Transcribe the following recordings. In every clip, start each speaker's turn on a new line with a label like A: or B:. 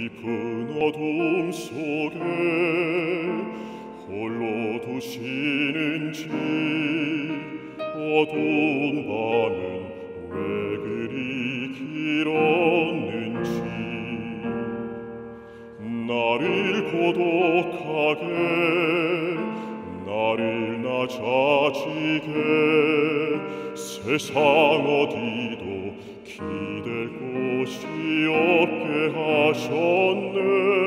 A: 깊은 어둠 속에 홀로 두시는지, 어두운 밤은 왜 그리 길었는지, 나를 고독하게, 나를 낮아지게, 세상 어디도 기댈 곳이 없게 하셨네.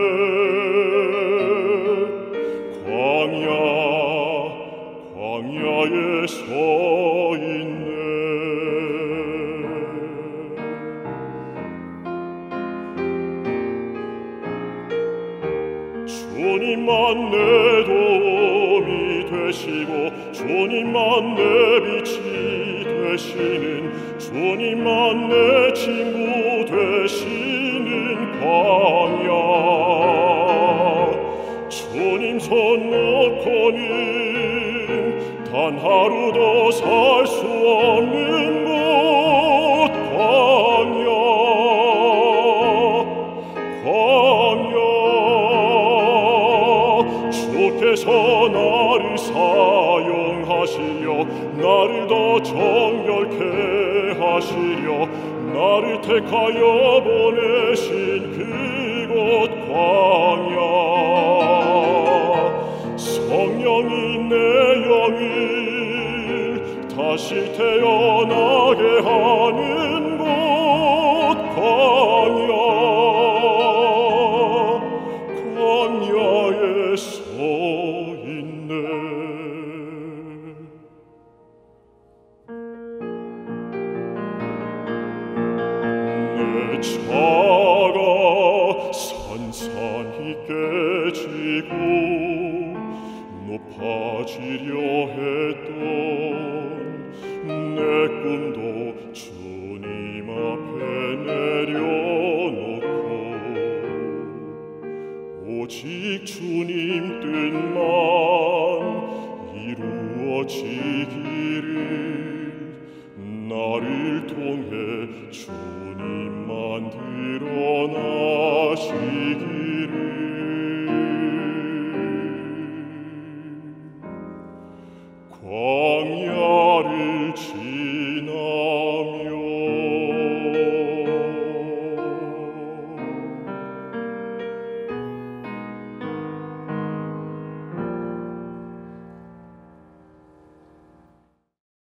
A: 광야에 서 있네. 주님만 내 도움이 되시고, 주님만 내 빛이 되시는, 주님만 내 친구 되시는 광야. 주님 손 놓고는 단 하루도 살 수 없는 곳, 광야. 주께서 나를 사용하시려, 나를 더 정결케 하시려, 나를 택하여 보내신 그곳 광야. 성령이 내 영을 다시 태어나게 하는 곳, 광야에 서 있네. 내 차가 산산히 깨지고 높아지려 했던 내 꿈도 주님 앞에 내려놓고, 오직 주님 뜻만 이루어지기를, 나를 통해 주님만 드러나시기를.